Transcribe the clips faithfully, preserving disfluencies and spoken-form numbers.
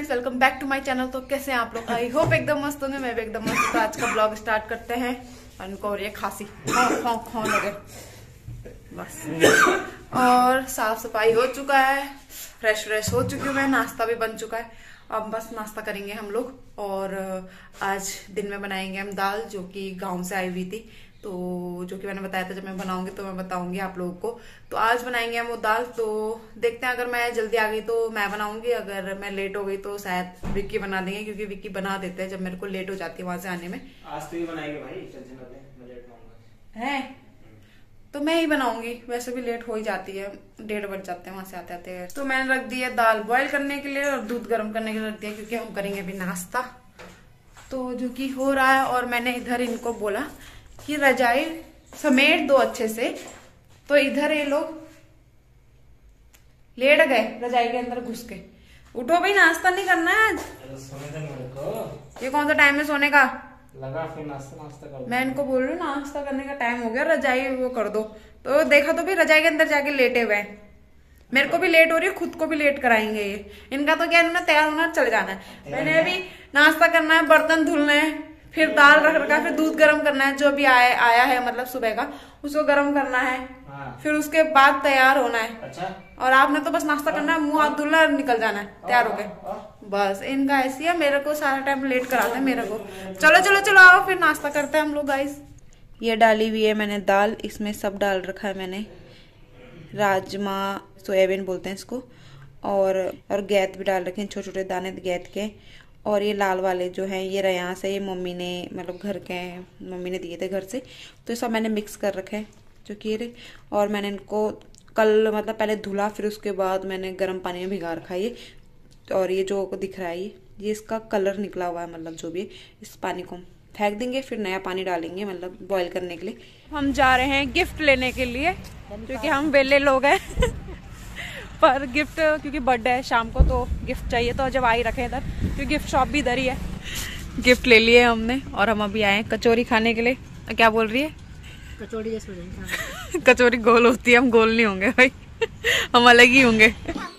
Friends, welcome back to my channel. तो कैसे हैं आप लोग? आई होप एकदम मस्त होंगे। मैं भी एकदम मस्त। तो आज का ब्लॉग स्टार्ट करते हैं। और इनको हो रही है खांसी, खाओ खाओ खाओ लगे बस। और साफ सफाई हो चुका है, फ्रेश फ्रेश हो चुकी हूँ मैं, नाश्ता भी बन चुका है। अब बस नाश्ता करेंगे हम लोग। और आज दिन में बनाएंगे हम दाल, जो कि गाँव से आई हुई थी, तो जो कि मैंने बताया था जब मैं बनाऊंगी तो मैं बताऊंगी आप लोगों को। तो आज बनाएंगे हम वो दाल। तो देखते हैं, अगर मैं जल्दी आ गई तो मैं बनाऊंगी, अगर मैं लेट हो गई तो शायद विक्की बना देंगे, क्योंकि विक्की बना देते हैं जब मेरे को लेट हो जाती है वहां से आने में। आज तो ही बनाएंगे भाई, टेंशन मत ले, मैं लेट होऊंगा है तो मैं ही बनाऊंगी। वैसे भी लेट हो ही जाती है, डेढ़ बज जाते हैं वहां से आते आते। तो मैंने रख दी है दाल बॉईल करने के लिए और दूध गर्म करने के लिए रख दिया, क्योंकि हम करेंगे अभी नाश्ता। तो जो कि हो रहा है, और मैंने इधर इनको बोला कि रजाई समेट दो अच्छे से, तो इधर ये लोग लेट गए रजाई के अंदर घुस के। उठो भाई, नाश्ता नहीं करना है आज। सोने दे मेरे को। ये कौन सा टाइम है सोने का? लगा फिर नाश्ता नाश्ता कर। मैं इनको बोल रही हूँ नाश्ता करने का टाइम हो गया, रजाई वो कर दो। तो देखा तो भी रजाई के अंदर जाके लेटे हुए हैं। मेरे को भी लेट हो रही है, खुद को भी लेट कराएंगे ये। इनका तो क्या, इन्होंने तैयार होना चले जाना है। मैंने अभी नाश्ता करना है, बर्तन धुलना है, फिर दाल रख रखा है, फिर दूध गर्म करना है, जो भी आया आया है मतलब सुबह का, उसको गर्म करना है। हाँ। फिर उसके बाद तैयार होना है। अच्छा। और आपने तो बस नाश्ता करना है, मुंह हाथ धुलना और निकल जाना है तैयार होके। बस इनका ऐसी है, मेरे को सारा टाइम लेट कराते हैं मेरे को। चलो चलो चलो आओ, फिर नाश्ता करते हैं हम लोग गाइस। ये डाली हुई है मैंने दाल, इसमें सब डाल रखा है मैंने, राजमा सोयाबीन बोलते हैं इसको, और और गैत भी डाल रखे हैं, छोटे छोटे दाने गैत के। और ये लाल वाले जो हैं ये यहाँ से, ये मम्मी ने मतलब घर के मम्मी ने दिए थे घर से, तो ये सब मैंने मिक्स कर रखे हैं जो कि ये। और मैंने इनको कल मतलब पहले धुला, फिर उसके बाद मैंने गर्म पानी में भिगा रखा है ये। और ये जो दिख रहा है ये ये इसका कलर निकला हुआ है, मतलब जो भी, इस पानी को फेंक देंगे, फिर नया पानी डालेंगे मतलब बॉईल करने के लिए। हम जा रहे हैं गिफ्ट लेने के लिए, क्योंकि हम वेले लोग हैं पर गिफ्ट, क्योंकि बर्थडे है शाम को तो गिफ्ट चाहिए, तो जब आ ही रखे इधर, क्योंकि गिफ्ट शॉप भी इधर ही है। गिफ्ट ले लिए हमने, और हम अभी आए कचौरी खाने के लिए। क्या बोल रही है? कचौड़ी जैसे हो जाएगी। कचौरी गोल होती है, हम गोल नहीं होंगे भाई हम अलग ही होंगे।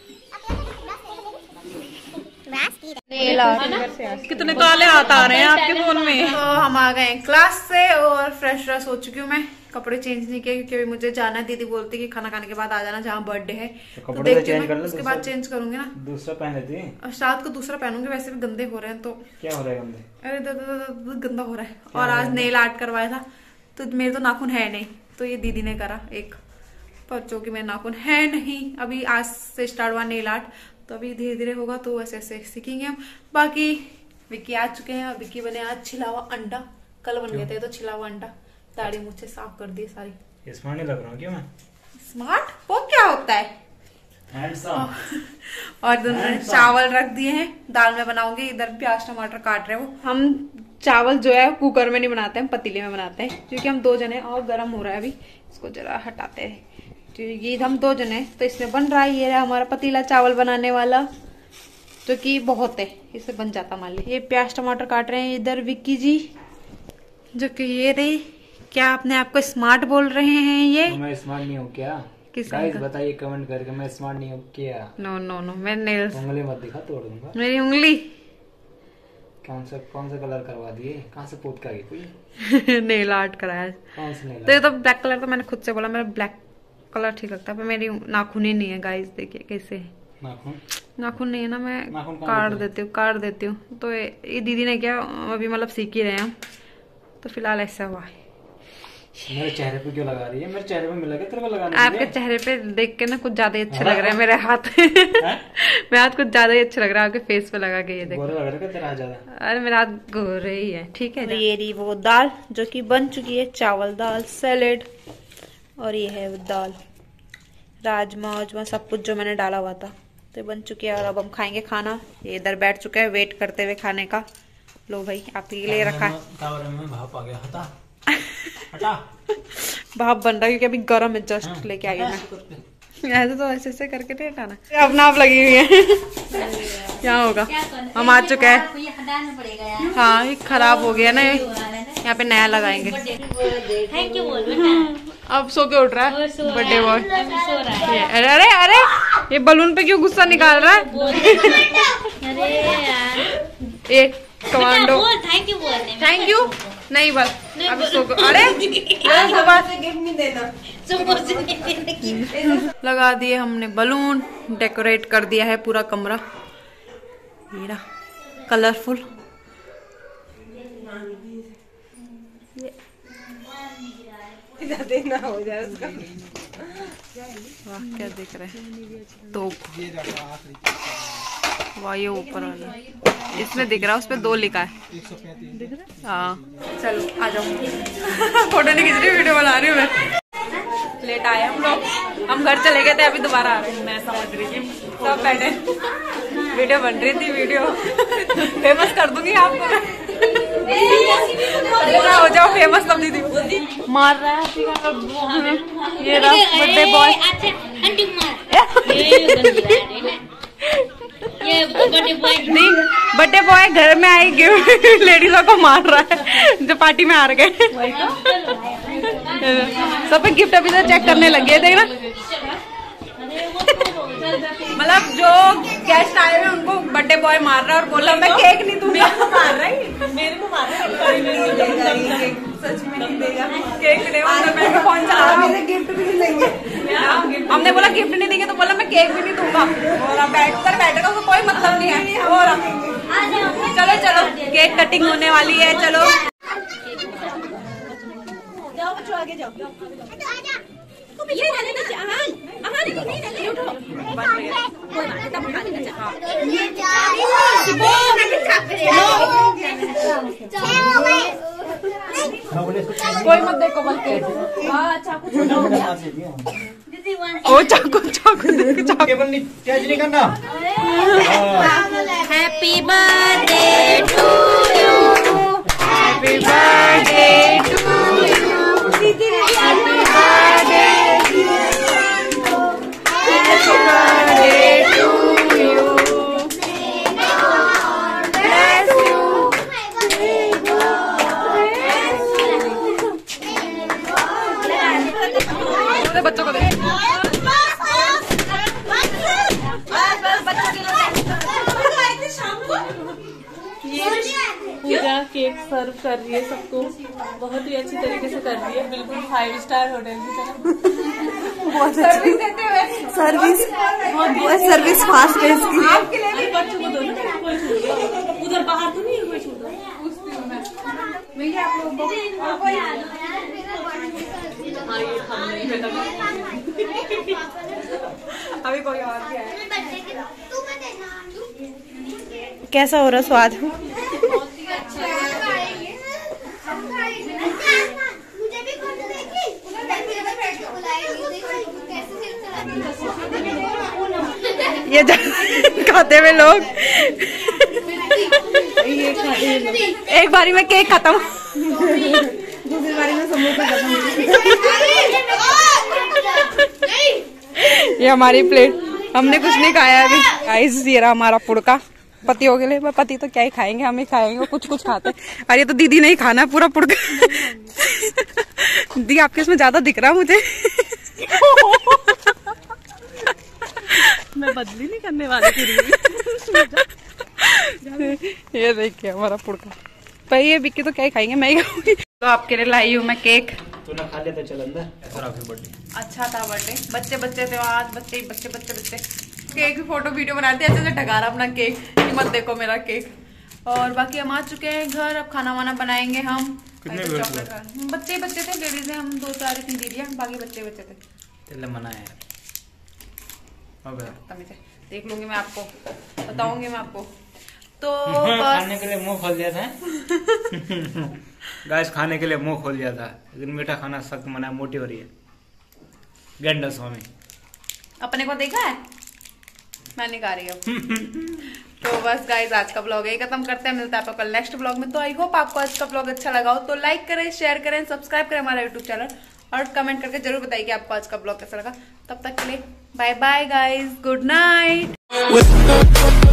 कितने काले हाथ आ रहे हैं आपके फोन में। तो हम आ गए क्लास से और फ्रेश फ्रेश हो चुकी हूँ मैं। कपड़े चेंज नहीं किए क्योंकि मुझे जाना है। दीदी बोलती कि खाना खाने के बाद आ जाना, जहाँ बर्थडे है। तो, तो देखती हूँ मैं, उसके बाद चेंज करूंगी ना। दूसरा पहन लेती है और शायद को दूसरा पहनूंगी, वैसे भी गंदे हो रहे हैं। तो क्या हो रहा है गंदे? अरे द, द, द, द, गंदा हो रहा है। और आज नेल आर्ट करवाया था, तो मेरे तो नाखून है नहीं, तो ये दीदी ने करा एक, पर जो कि मेरे नाखून है नहीं। अभी आज से स्टार्ट हुआ नेल आर्ट, तो अभी धीरे धीरे होगा, तो ऐसे ऐसे सीखेंगे हम। बाकी विक्की आ चुके हैं। विक्की बने आज छिला हुआ अंडा, कल बन गए थे तो छिला हुआ अंडा। दाढ़ी मुझसे साफ कर दी सारी। स्मार्ट नहीं लग रहा हूँ क्यों मैं? स्मार्ट वो क्या होता है? और दोनों चावल रख दिए हैं, दाल में बनाऊंगी। इधर प्याज टमाटर काट रहे हैं वो। हम चावल जो है कुकर में नहीं बनाते हैं, पतीले में बनाते हैं, क्योंकि हम दो जने, और गर्म हो रहा है अभी, इसको जरा हटाते हैं। तो ये हम दो जने, तो इसमें बन रहा है, ये रहा हमारा पतीला चावल बनाने वाला, जो कि बहुत है, इससे बन जाता मान ली। ये प्याज टमाटर काट रहे हैं इधर विक्की जी, जो कि ये रही। क्या अपने आप को स्मार्ट बोल रहे हैं ये? तो मैं स्मार्ट नहीं हूँ क्या? गाइस बताइए कमेंट करके, मैं स्मार्ट नहीं हूँ क्या? नो नो नो, मैं नेल्स, उंगली मत दिखा, तोड़ दूंगा मेरी उंगली। कौन सा कौन सा कलर करवा दिए? कहाँ से पोत कर कोई नेल आर्ट कराया? कौन सा नेल? तो ये तो ब्लैक कलर, तो मैंने खुद से बोला मेरा ब्लैक कलर ठीक लगता है, पर मेरी नाखून ही नहीं है गाइस। देखिए कैसे नाखून नाखून नहीं है ना, मैं काट देती हूँ काट देती हूँ। तो ये दीदी ने क्या, अभी मतलब सीख ही रहे हैं, तो फिलहाल ऐसा हुआ है। मेरे चेहरे पे क्यों लगा रही है? मेरे चेहरे पे मिला के तेरे को लगाने? आपके चेहरे पे देख के ना कुछ ज्यादा ही अच्छे लग रहे हैं मेरे हाथ मेरे हाथ कुछ ज्यादा ही अच्छे लग रहा है आपके फेस पे लगा के। ये देखो, गोरे लग रहे तेरा हाथ ज्यादा। अरे मेरा हाथ गोरे ही है, ठीक है। ये रही वो दाल जो कि बन चुकी है, चावल दाल सैलेड, और ये है दाल राजमा वाजमा सब कुछ जो मैंने डाला हुआ था, तो बन चुकी है। और अब हम खाएंगे खाना। ये इधर बैठ चुके हैं वेट करते हुए खाने का। लो भाई आपके लिए रखा है। भाप आ गया, हटा हटा। भाप बन रहा है क्योंकि अभी गर्म है, जस्ट लेके आई हूँ मैं। ऐसे तो ऐसे ऐसे करके नहीं हटाना, अपना आप लगी हुई है। यहाँ होगा, हम आ चुके हैं। हाँ ये खराब हो गया ना, यहाँ पे नया लगाएंगे। थैंक यू बोल बेटा। अब सो के उठ रहा है बर्थडे बॉय। अरे अरे अरे ये बलून पे क्यों गुस्सा निकाल रहा है? अरे यार ये कमांडो थैंक यू बोल। थैंक यू नहीं बस अभी सो के। अरे गिफ्ट नहीं देना। लगा दिए हमने बलून, डेकोरेट कर दिया है पूरा कमरा, मेरा कलरफुल। देना हो जाए उसका। वाह क्या दिख रहा है तो, वाह ये ऊपर वाला इसमें दिख रहा है, उस पे दो लिखा है। हाँ चलो आ जाओ। फोटो नहीं खींच रही, वीडियो बना रही हूँ मैं। लेट आए हम लोग, हम घर चले गए थे, अभी दोबारा आ रहे हैं। मैं समझ रही थी सब बैठे, वीडियो बन रही थी, वीडियो फेमस कर दूंगी आपको मैं। पूरा हो जाओ फेमस तब दीदी। मार रहा है ये रहा बर्थडे बॉय। ये बर्थडे बॉय नहीं बर्थडे बॉय घर में आई गिफ्ट लेडीजों को मार रहा है जो पार्टी में हार गए। सब पे गिफ्ट अभी तो चेक करने लगे थे ना, मतलब जो गेस्ट आए हुए उनको बर्थडे बॉय मार रहा है और बोला मैं केक नहीं दूंगा। मार रहा है मेरे को मार रहा है। सच में नहीं देगा केक नहीं, मतलब मैं फोन चला रहा हूँ। गिफ्ट भी नहीं देंगे। हमने बोला गिफ्ट नहीं देंगे तो बोला मैं केक भी नहीं दूंगा। और बैठ कर बैठेगा उसको कोई मतलब नहीं है। और चलो चलो केक कटिंग होने वाली है, चलो जाओ बच्चों आगे जाओ। तो पीछे जाने ना जहान अहान नहीं नहीं नहीं उठो। कोई बात नहीं तब खा लेना चाह। ये वो कोई मत देखो बल्कि। हां चाकू दीदी वन ओ चाकू चाकू देख चाकू केवल नहीं तेज नहीं करना। Happy birthday to you. Happy birthday to you दीदी। हैप्पी बर्थडे बच्चों को दे। पूजा केक सर्व कर रही है सबको, बहुत ही अच्छी तरीके से कर रही है, बिल्कुल फाइव स्टार होटल की तरह। सर्विस देते हुए सर्विस बहुत सर्विस फास्ट है इसकी। आपके लिए भी बच्चों को दो ना, कोई छूट उधर बाहर तो नहीं है कोई छूट। आप लोगों को हाँ ये हमने अभी कोई और भी है। कैसा हो रहा स्वाद? ये खाते हुए लोग एक बारी में केक खत्म, दूसरी बारी में समोसा खत्म। ये हमारी प्लेट, हमने कुछ नहीं खाया अभी। गाइस ये रहा हमारा पुड़का पतियों के लिए। पति तो क्या ही खाएंगे, हम ही खाएंगे, कुछ कुछ खाते। और ये तो दीदी नहीं खाना पूरा पुड़का। दीदी आपके इसमें ज्यादा दिख रहा मुझे। मैं बदली नहीं करने वाली थी। ये देखिए हमारा पुड़का। पर ये बिक्की तो क्या ही खाएंगे, मैं ही खाऊंगी। तो आपके लिए लाई हूँ मैं केक। तू ना खा लेते चल अंदर। बर्थडे अच्छा था बर्थडे, बच्चे बच्चे थे आज, बच्चे बच्चे बच्चे बच्चे केक की फोटो वीडियो बनाते ऐसे ऐसे ढका रहा अपना केक, मत देखो मेरा केक। और बाकी हम आ चुके हैं घर, अब खाना वाना बनाएंगे हम। कितने तो चॉकलेट खा बच्चे बच्चे थे, लेडीज है हम दो चार इतनी दीदियाँ, बाकी बच्चे बच्चे थे। तेरे मना है तमीज़ है, देख लूंगी मैं आपको, बताऊंगी मैं आपको। तो खाने के लिए मुंह खोल दिया था। गाइस खाने के लिए मुंह खोल दिया था, लेकिन मीठा खाना सख्त मना, मोटी हो रही है। गेंडा स्वामी अपने को देखा है, मैं नहीं खा रही हूँ। तो बस गाइज आज का ब्लॉग यही खत्म करते हैं, मिलता है आपको कल नेक्स्ट ब्लॉग में। तो आई होप आपको आज का ब्लॉग अच्छा लगा हो तो लाइक करें, शेयर करें, सब्सक्राइब करें हमारा यूट्यूब चैनल और कमेंट करके जरूर बताइए कि आपको आज का ब्लॉग कैसा लगा। तब तक के लिए bye bye guys, good night.